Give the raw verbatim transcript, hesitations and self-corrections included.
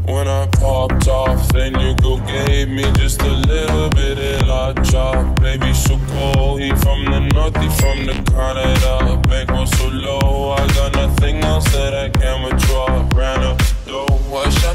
When I popped off, then you go gave me just a little bit of la chop. Baby, so cold, he from the north, he from the Canada. Make